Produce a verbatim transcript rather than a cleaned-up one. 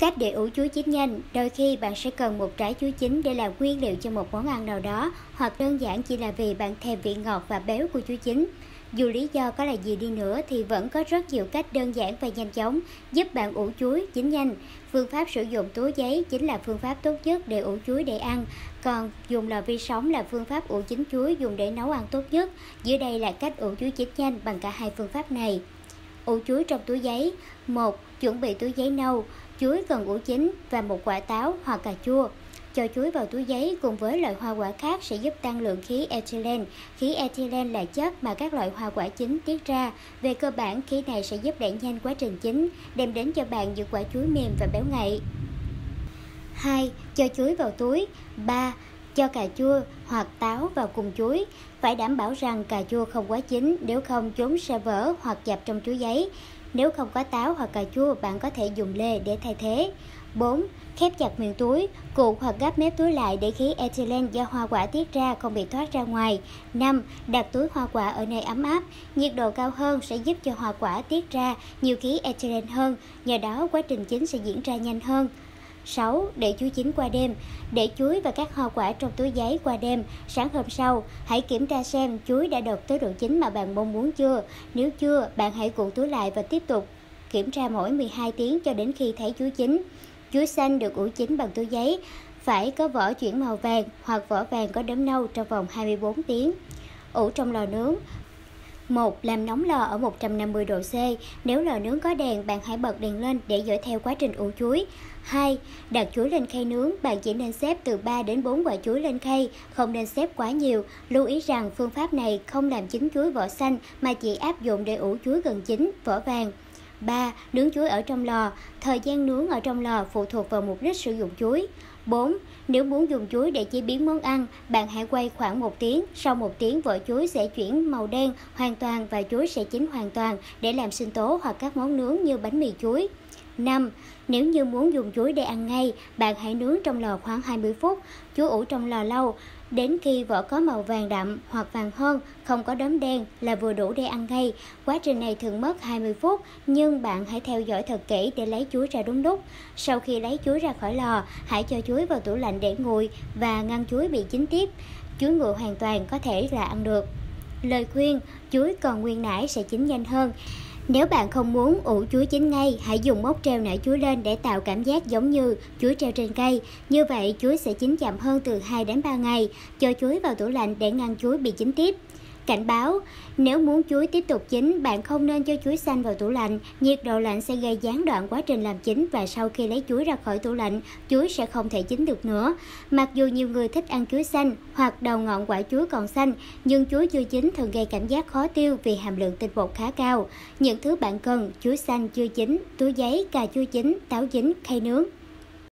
Cách để ủ chuối chín nhanh. Đôi khi bạn sẽ cần một trái chuối chín để làm nguyên liệu cho một món ăn nào đó, hoặc đơn giản chỉ là vì bạn thèm vị ngọt và béo của chuối chín. Dù lý do có là gì đi nữa thì vẫn có rất nhiều cách đơn giản và nhanh chóng giúp bạn ủ chuối chín nhanh. Phương pháp sử dụng túi giấy chính là phương pháp tốt nhất để ủ chuối để ăn, còn dùng lò vi sóng là phương pháp ủ chín chuối dùng để nấu ăn tốt nhất. Dưới đây là cách ủ chuối chín nhanh bằng cả hai phương pháp này. Ủ chuối trong túi giấy. một. Chuẩn bị túi giấy nâu. Chuối cần ủ chín và một quả táo hoặc cà chua. Cho chuối vào túi giấy cùng với loại hoa quả khác sẽ giúp tăng lượng khí ethylene. Khí ethylene là chất mà các loại hoa quả chín tiết ra. Về cơ bản, khí này sẽ giúp đẩy nhanh quá trình chín, đem đến cho bạn những quả chuối mềm và béo ngậy. hai. Cho chuối vào túi. ba. Cho cà chua hoặc táo vào cùng chuối. Phải đảm bảo rằng cà chua không quá chín, nếu không chúng sẽ vỡ hoặc dập trong túi giấy. Nếu không có táo hoặc cà chua, bạn có thể dùng lê để thay thế. bốn. Khép chặt miệng túi, cuộn hoặc gấp mép túi lại để khí ethylene do hoa quả tiết ra không bị thoát ra ngoài. năm. Đặt túi hoa quả ở nơi ấm áp. Nhiệt độ cao hơn sẽ giúp cho hoa quả tiết ra nhiều khí ethylene hơn, nhờ đó quá trình chín sẽ diễn ra nhanh hơn. sáu. Để chuối chín qua đêm. Để chuối và các hoa quả trong túi giấy qua đêm. Sáng hôm sau, hãy kiểm tra xem chuối đã đạt tới độ chín mà bạn mong muốn chưa. Nếu chưa, bạn hãy cuộn túi lại và tiếp tục kiểm tra mỗi mười hai tiếng cho đến khi thấy chuối chín. Chuối xanh được ủ chín bằng túi giấy phải có vỏ chuyển màu vàng hoặc vỏ vàng có đốm nâu trong vòng hai mươi bốn tiếng. Ủ trong lò nướng. một. Làm nóng lò ở một trăm năm mươi độ C. Nếu lò nướng có đèn, bạn hãy bật đèn lên để dõi theo quá trình ủ chuối. hai. Đặt chuối lên khay nướng. Bạn chỉ nên xếp từ ba đến bốn quả chuối lên khay, không nên xếp quá nhiều. Lưu ý rằng phương pháp này không làm chín chuối vỏ xanh mà chỉ áp dụng để ủ chuối gần chín, vỏ vàng. ba. Nướng chuối ở trong lò. Thời gian nướng ở trong lò phụ thuộc vào mục đích sử dụng chuối. bốn. Nếu muốn dùng chuối để chế biến món ăn, bạn hãy quay khoảng một tiếng. Sau một tiếng, vỏ chuối sẽ chuyển màu đen hoàn toàn và chuối sẽ chín hoàn toàn để làm sinh tố hoặc các món nướng như bánh mì chuối. năm. Nếu như muốn dùng chuối để ăn ngay, bạn hãy nướng trong lò khoảng hai mươi phút. Chuối ủ trong lò lâu đến khi vỏ có màu vàng đậm hoặc vàng hơn, không có đốm đen là vừa đủ để ăn ngay. Quá trình này thường mất hai mươi phút, nhưng bạn hãy theo dõi thật kỹ để lấy chuối ra đúng lúc. Sau khi lấy chuối ra khỏi lò, hãy cho chuối vào tủ lạnh để nguội và ngăn chuối bị chín tiếp. Chuối nguội hoàn toàn có thể là ăn được. Lời khuyên: chuối còn nguyên nải sẽ chín nhanh hơn. Nếu bạn không muốn ủ chuối chín ngay, hãy dùng móc treo nải chuối lên để tạo cảm giác giống như chuối treo trên cây. Như vậy, chuối sẽ chín chậm hơn từ hai đến ba ngày. Cho chuối vào tủ lạnh để ngăn chuối bị chín tiếp. Cảnh báo: nếu muốn chuối tiếp tục chín, bạn không nên cho chuối xanh vào tủ lạnh. Nhiệt độ lạnh sẽ gây gián đoạn quá trình làm chín và sau khi lấy chuối ra khỏi tủ lạnh, chuối sẽ không thể chín được nữa. Mặc dù nhiều người thích ăn chuối xanh hoặc đầu ngọn quả chuối còn xanh, nhưng chuối chưa chín thường gây cảm giác khó tiêu vì hàm lượng tinh bột khá cao. Những thứ bạn cần: chuối xanh chưa chín, túi giấy, cà chua chín, táo chín, khay nướng.